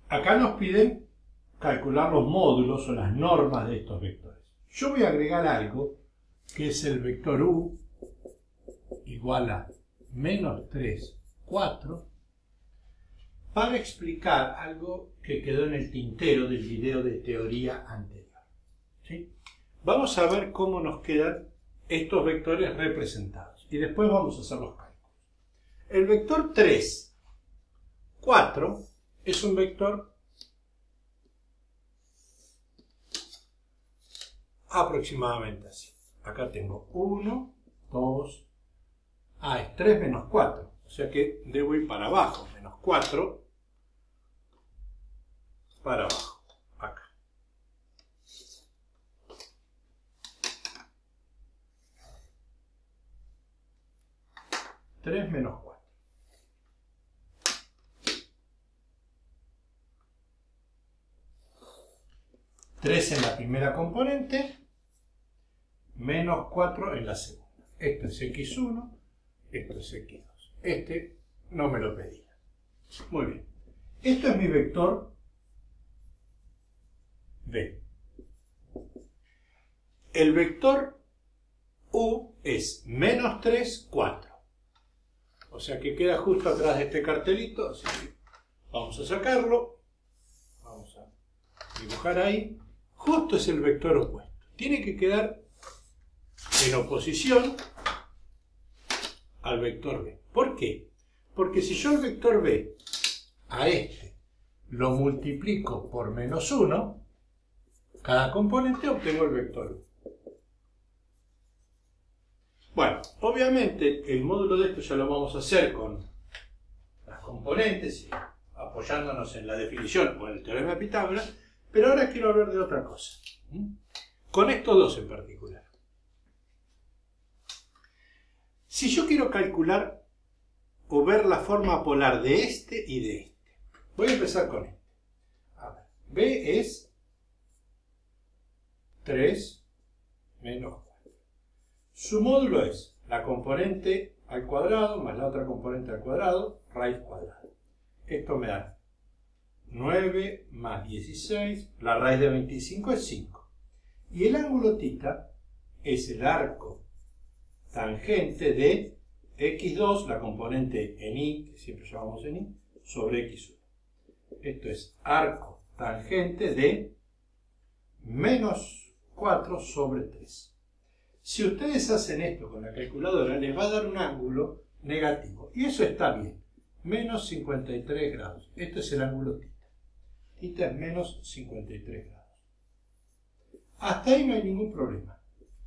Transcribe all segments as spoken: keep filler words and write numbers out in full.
acá nos piden calcular los módulos o las normas de estos vectores. Yo voy a agregar algo que es el vector u igual a menos tres, cuatro, para explicar algo que quedó en el tintero del video de teoría anterior. ¿Sí? Vamos a ver cómo nos quedan estos vectores representados y después vamos a hacer los cálculos. El vector tres, cuatro es un vector aproximadamente así. Acá tengo uno, dos, ah, es tres menos cuatro, o sea que debo ir para abajo, menos cuatro, para abajo, acá. tres menos cuatro. tres en la primera componente, menos cuatro en la segunda. Esto es equis uno, esto es equis dos. Este no me lo pedía. Muy bien. Esto es mi vector B. El vector U es menos tres, cuatro. O sea que queda justo atrás de este cartelito. Así que vamos a sacarlo. Vamos a dibujar ahí. Justo es el vector opuesto. Tiene que quedar en oposición al vector B. ¿Por qué? Porque si yo el vector B a este lo multiplico por menos uno, cada componente obtengo el vector U. Bueno, obviamente el módulo de esto ya lo vamos a hacer con las componentes, y apoyándonos en la definición o en el teorema de Pitágoras, pero ahora quiero hablar de otra cosa, ¿Mm? con estos dos en particular. Si yo quiero calcular o ver la forma polar de este y de este, voy a empezar con este. A ver, B es tres menos cuatro. Su módulo es la componente al cuadrado más la otra componente al cuadrado, raíz cuadrada. Esto me da nueve más dieciséis, la raíz de veinticinco es cinco. Y el ángulo θ es el arco tangente de equis dos, la componente en y, que siempre llamamos en y, sobre equis uno. Esto es arco tangente de menos cuatro sobre tres. Si ustedes hacen esto con la calculadora, les va a dar un ángulo negativo. Y eso está bien. Menos cincuenta y tres grados. Este es el ángulo θ. θ es menos cincuenta y tres grados. Hasta ahí no hay ningún problema.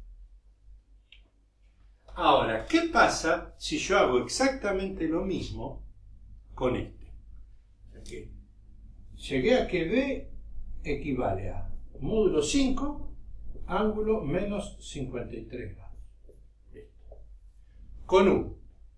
Ahora, ¿qué pasa si yo hago exactamente lo mismo con este? Aquí. Llegué a que B equivale a módulo cinco, ángulo menos cincuenta y tres grados. Listo. Con U,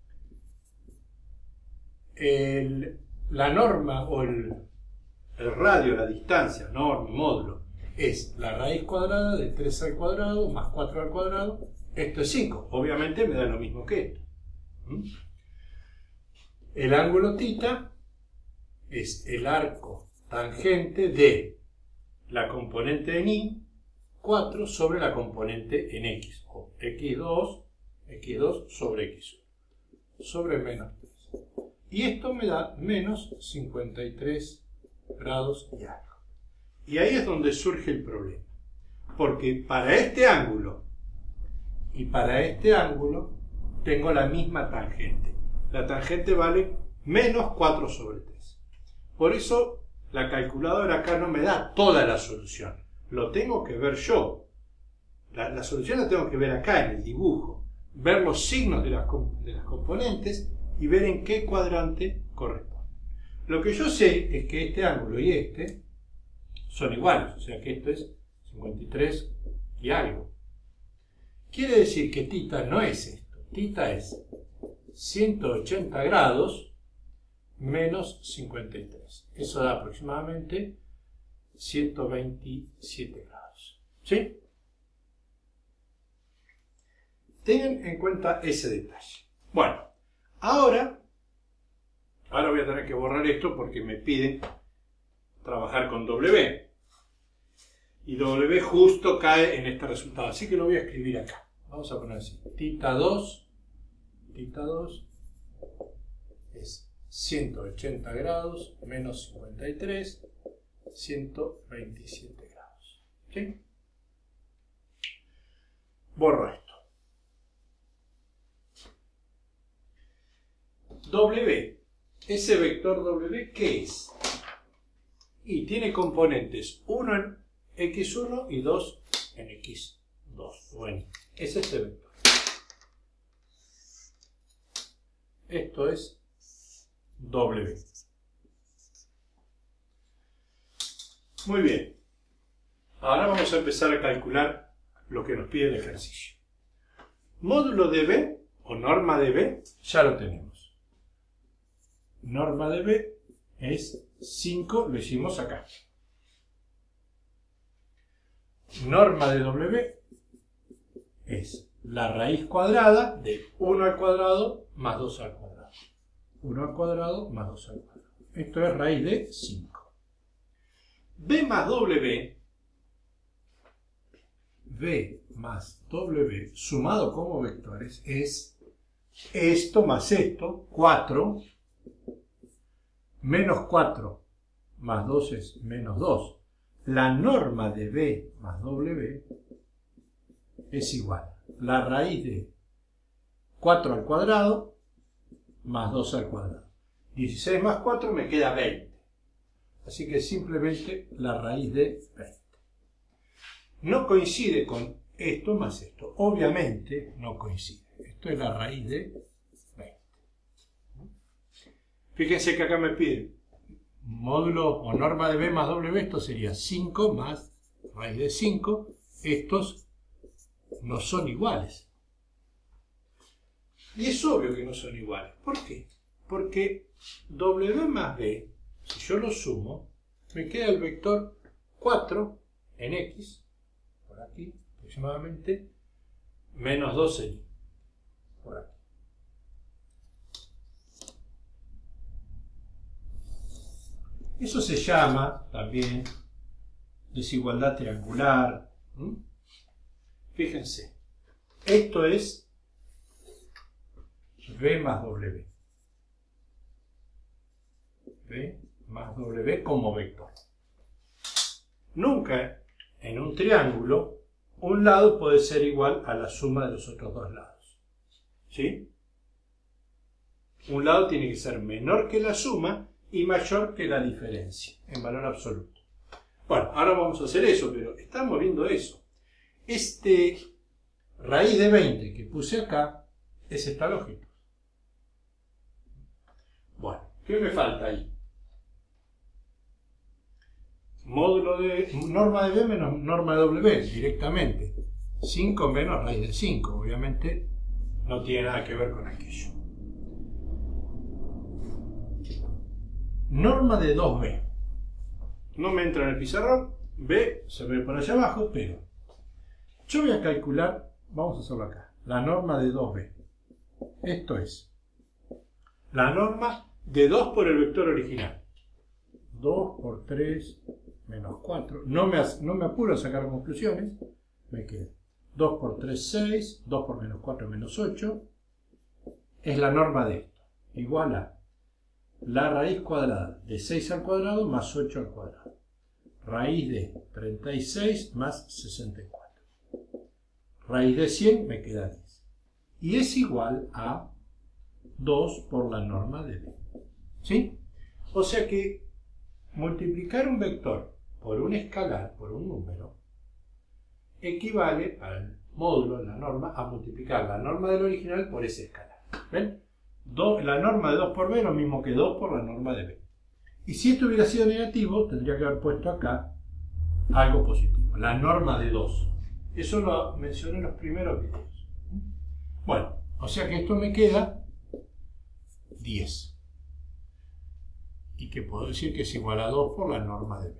el, la norma o el, el radio, la distancia, norma, módulo, es la raíz cuadrada de tres al cuadrado más cuatro al cuadrado. Esto es cinco. Obviamente me da lo mismo que esto. ¿Mm? El ángulo θ es el arco tangente de la componente en y, cuatro sobre la componente en x, o equis dos, equis dos sobre equis uno, sobre menos tres. Y esto me da menos cincuenta y tres grados y algo. Y ahí es donde surge el problema. Porque para este ángulo y para este ángulo tengo la misma tangente. La tangente vale menos cuatro sobre tres. Por eso la calculadora acá no me da toda la solución. Lo tengo que ver yo. La, la solución la tengo que ver acá en el dibujo. Ver los signos de las, de las componentes y ver en qué cuadrante corresponde. Lo que yo sé es que este ángulo y este son iguales. O sea que esto es cincuenta y tres y algo. Quiere decir que θ no es esto. θ es ciento ochenta grados menos cincuenta y tres. Eso da aproximadamente ciento veintisiete grados. ¿Sí? Tengan en cuenta ese detalle. Bueno, ahora, ahora voy a tener que borrar esto porque me piden trabajar con W. Y W justo cae en este resultado. Así que lo voy a escribir acá. Vamos a poner así. Tita dos, tita dos es ciento ochenta grados menos cincuenta y tres, ciento veintisiete grados. ¿Sí? Borro esto. W. Ese vector W, ¿qué es? Y tiene componentes uno en equis uno y dos en equis dos. Bueno, es este vector. Esto es W. Muy bien. Ahora vamos a empezar a calcular lo que nos pide el ejercicio. Módulo de B, o norma de B, ya lo tenemos. Norma de B es cinco, lo hicimos acá. Norma de W es la raíz cuadrada de uno al cuadrado más dos al cuadrado. uno al cuadrado más dos al cuadrado. Esto es raíz de cinco. B más W, B más W sumado como vectores es esto más esto, cuatro, menos cuatro más dos es menos dos. La norma de B más W es igual a la raíz de cuatro al cuadrado más dos al cuadrado. dieciséis más cuatro me queda veinte. Así que simplemente la raíz de veinte. No coincide con esto más esto. Obviamente no coincide. Esto es la raíz de veinte. Fíjense que acá me piden módulo o norma de B más W. Esto sería cinco más raíz de cinco. Estos no son iguales. Y es obvio que no son iguales. ¿Por qué? Porque W más B, si yo lo sumo, me queda el vector cuatro en X, por aquí aproximadamente, menos dos en Y, por aquí. Eso se llama también desigualdad triangular. ¿Mm? Fíjense, esto es B más W. B más W como vector. Nunca en un triángulo un lado puede ser igual a la suma de los otros dos lados. ¿Sí? Un lado tiene que ser menor que la suma y mayor que la diferencia en valor absoluto. Bueno, ahora vamos a hacer eso, pero estamos viendo eso. Este raíz de veinte que puse acá es esta lógica. Bueno, ¿qué me falta ahí? Módulo de norma de B menos norma de W directamente. cinco menos raíz de cinco. Obviamente no tiene nada que ver con aquello. Norma de dos B. No me entra en el pizarrón. B se ve por allá abajo, pero yo voy a calcular, vamos a hacerlo acá, la norma de dos B. Esto es la norma de dos por el vector original. dos por tres menos cuatro. No me, no me apuro a sacar conclusiones. Me queda dos por tres, seis. dos por menos cuatro, menos ocho. Es la norma de esto. Igual a la raíz cuadrada de seis al cuadrado más ocho al cuadrado. Raíz de treinta y seis más sesenta y cuatro. Raíz de cien me queda diez. Y es igual a dos por la norma de B. ¿Sí? O sea que multiplicar un vector por un escalar, por un número, equivale al módulo, la norma, a multiplicar la norma del original por ese escalar. ¿Ven? Do, la norma de dos por B es lo mismo que dos por la norma de B. Y si esto hubiera sido negativo, tendría que haber puesto acá algo positivo. La norma de dos. Eso lo mencioné en los primeros videos. Bueno, o sea que esto me queda diez. Y que puedo decir que es igual a dos por la norma de B.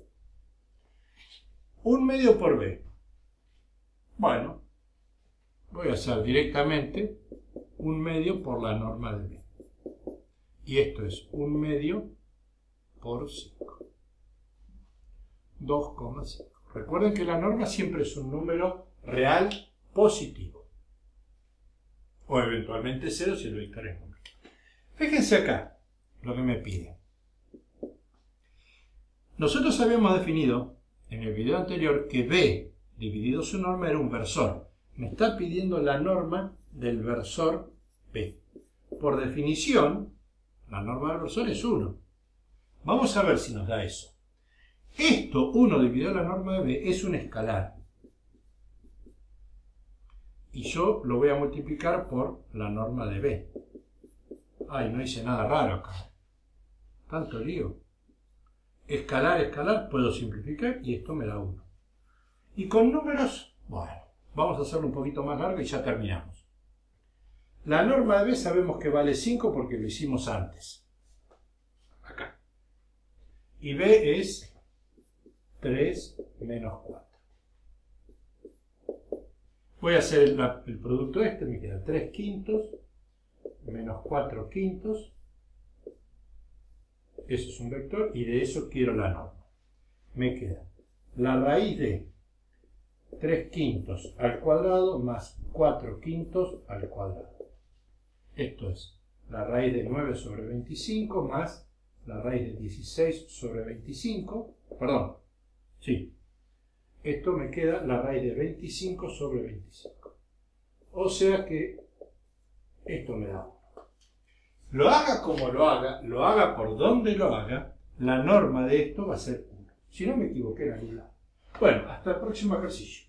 Un medio por B. Bueno, voy a hacer directamente un medio por la norma de B. Y esto es un medio por cinco. dos coma cinco. Recuerden que la norma siempre es un número real positivo. O eventualmente cero si el vector es número. Fíjense acá lo que me pide. Nosotros habíamos definido en el video anterior que B dividido su norma era un versor. Me está pidiendo la norma del versor B. Por definición, la norma del versor es uno. Vamos a ver si nos da eso. Esto, uno dividido la norma de B, es un escalar. Y yo lo voy a multiplicar por la norma de B. Ay, no hice nada raro acá. Tanto lío. Escalar, escalar, puedo simplificar y esto me da uno. Y con números, bueno, vamos a hacerlo un poquito más largo y ya terminamos. La norma de B sabemos que vale cinco porque lo hicimos antes. Acá. Y B es tres menos cuatro. Voy a hacer la, el producto este, me queda tres quintos menos cuatro quintos. Eso es un vector y de eso quiero la norma. Me queda la raíz de tres quintos al cuadrado más cuatro quintos al cuadrado. Esto es la raíz de nueve sobre veinticinco más la raíz de dieciséis sobre veinticinco. Perdón, sí. Esto me queda la raíz de veinticinco sobre veinticinco. O sea que esto me da uno. Lo haga como lo haga, lo haga por donde lo haga, la norma de esto va a ser uno. Si no me equivoqué en algún lado. Bueno, hasta el próximo ejercicio.